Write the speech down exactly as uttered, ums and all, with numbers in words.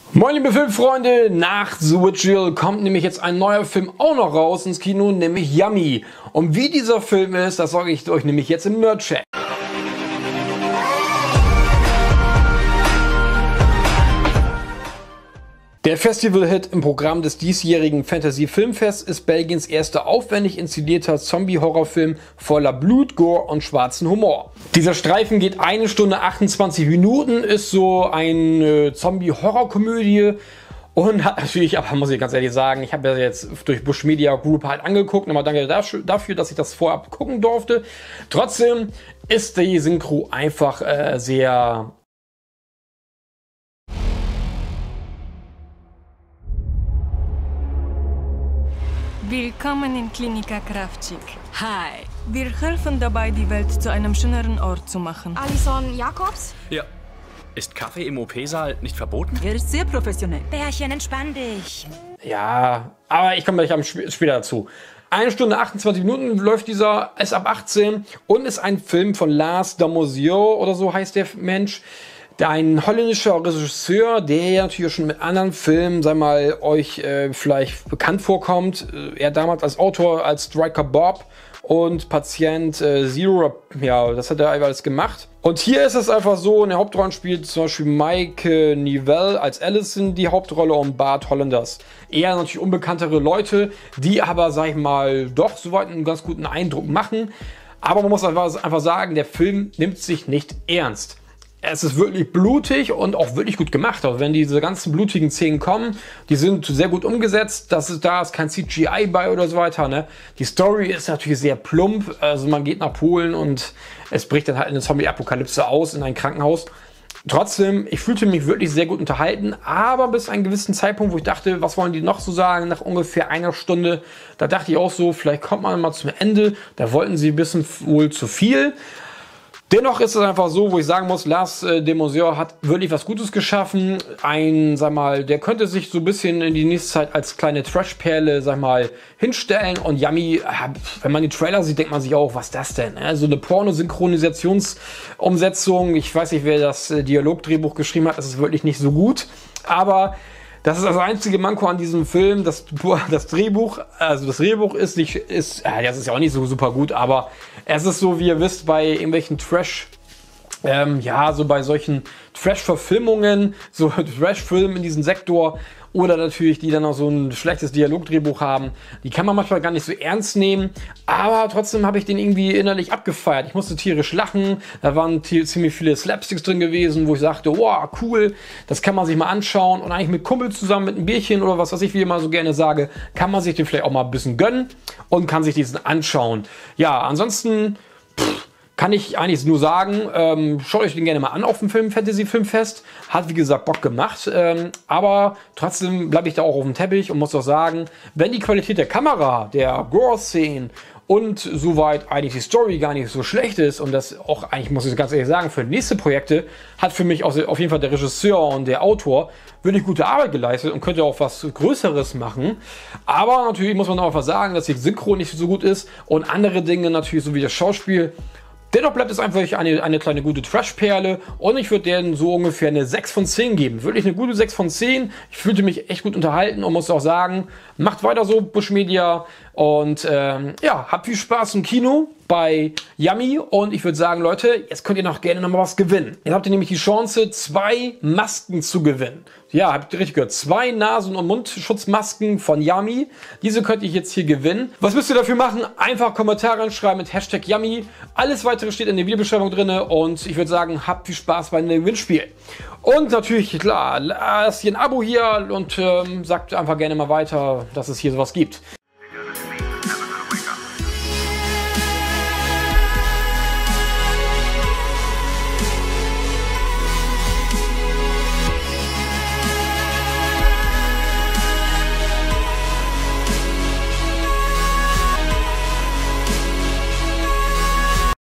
Moin liebe Filmfreunde, nach The Witcher kommt nämlich jetzt ein neuer Film auch noch raus ins Kino, nämlich Yummy. Und wie dieser Film ist, das sage ich euch nämlich jetzt im Nerd-Check. Der Festival-Hit im Programm des diesjährigen Fantasy-Filmfests ist Belgiens erster aufwendig inszenierter Zombie-Horrorfilm voller Blut, Gore und schwarzen Humor. Dieser Streifen geht eine Stunde achtundzwanzig Minuten, ist so eine Zombie-Horror-Komödie und hat natürlich, aber muss ich ganz ehrlich sagen, ich habe ja jetzt durch Bush Media Group halt angeguckt, nochmal danke dafür, dass ich das vorab gucken durfte. Trotzdem ist die Synchro einfach äh, sehr... Willkommen in Klinika Krawczyk. Hi. Wir helfen dabei, die Welt zu einem schöneren Ort zu machen. Alison Jakobs? Ja. Ist Kaffee im O P-Saal nicht verboten? Er ist sehr professionell. Bärchen, entspann dich. Ja, aber ich komme gleich am Sp später dazu. Eine Stunde achtundzwanzig Minuten läuft dieser, ist ab achtzehn und ist ein Film von Lars Damoiseau oder so heißt der Mensch. Ein holländischer Regisseur, der ja natürlich schon mit anderen Filmen, sag mal, euch äh, vielleicht bekannt vorkommt. Er damals als Autor, als Striker Bob und Patient äh, Zero, ja, das hat er alles gemacht. Und hier ist es einfach so, in der Hauptrolle spielt zum Beispiel Mike Nivelle als Allison die Hauptrolle und Bart Hollanders. Eher natürlich unbekanntere Leute, die aber, sag ich mal, doch soweit einen ganz guten Eindruck machen. Aber man muss einfach, einfach sagen, der Film nimmt sich nicht ernst. Es ist wirklich blutig und auch wirklich gut gemacht. Also wenn diese ganzen blutigen Szenen kommen, die sind sehr gut umgesetzt. Das ist, da ist kein C G I bei oder so weiter. Ne? Die Story ist natürlich sehr plump. Also man geht nach Polen und es bricht dann halt eine Zombie-Apokalypse aus in ein Krankenhaus. Trotzdem, ich fühlte mich wirklich sehr gut unterhalten, aber bis zu einem gewissen Zeitpunkt, wo ich dachte, was wollen die noch so sagen, nach ungefähr einer Stunde, da dachte ich auch so, vielleicht kommt man mal zum Ende. Da wollten sie ein bisschen wohl zu viel. Dennoch ist es einfach so, wo ich sagen muss, Lars äh, Damoiseau hat wirklich was Gutes geschaffen. Ein, sag mal, der könnte sich so ein bisschen in die nächste Zeit als kleine Trash-Perle, sag mal, hinstellen. Und Yummy, äh, wenn man die Trailer sieht, denkt man sich auch, was ist das denn? Äh, so eine Pornosynchronisationsumsetzung. Ich weiß nicht, wer das äh, Dialogdrehbuch geschrieben hat, das ist wirklich nicht so gut. Aber das ist das einzige Manko an diesem Film. Das, das Drehbuch, also das Drehbuch ist nicht, ist, ja, das ist ja auch nicht so super gut, aber es ist so, wie ihr wisst, bei irgendwelchen Trash, ähm, ja, so bei solchen Trash-Verfilmungen, so Trash-Filmen in diesem Sektor oder natürlich, die dann auch so ein schlechtes Dialogdrehbuch haben, die kann man manchmal gar nicht so ernst nehmen, aber trotzdem habe ich den irgendwie innerlich abgefeiert. Ich musste tierisch lachen, da waren ziemlich viele Slapsticks drin gewesen, wo ich sagte, wow, cool, das kann man sich mal anschauen und eigentlich mit Kumpel zusammen mit einem Bierchen oder was weiß ich, wie ich immer so gerne sage, kann man sich den vielleicht auch mal ein bisschen gönnen und kann sich diesen anschauen. Ja, ansonsten pff, kann ich eigentlich nur sagen, ähm, schaut euch den gerne mal an auf dem Film Fantasy Filmfest. Hat wie gesagt Bock gemacht, ähm, aber trotzdem bleibe ich da auch auf dem Teppich und muss auch sagen, wenn die Qualität der Kamera, der Gore-Szenen und soweit eigentlich die Story gar nicht so schlecht ist und das auch eigentlich, muss ich ganz ehrlich sagen, für nächste Projekte hat für mich auf jeden Fall der Regisseur und der Autor wirklich gute Arbeit geleistet und könnte auch was Größeres machen. Aber natürlich muss man auch einfach sagen, dass die Synchro nicht so gut ist und andere Dinge natürlich, so wie das Schauspiel. Dennoch bleibt es einfach eine, eine kleine gute Trash-Perle und ich würde denen so ungefähr eine sechs von zehn geben. Wirklich eine gute sechs von zehn. Ich fühlte mich echt gut unterhalten und muss auch sagen, macht weiter so, Bush Media. Und ähm, ja, habt viel Spaß im Kino bei Yummy. Und ich würde sagen, Leute, jetzt könnt ihr noch gerne noch mal was gewinnen. Jetzt habt ihr nämlich die Chance, zwei Masken zu gewinnen. Ja, habt ihr richtig gehört. Zwei Nasen- und Mundschutzmasken von Yummy. Diese könnt ihr jetzt hier gewinnen. Was müsst ihr dafür machen? Einfach Kommentare reinschreiben mit Hashtag Yummy. Alles weitere steht in der Videobeschreibung drin. Und ich würde sagen, habt viel Spaß bei dem Gewinnspiel. Und natürlich, klar, lasst ihr ein Abo hier und ähm, sagt einfach gerne mal weiter, dass es hier sowas gibt.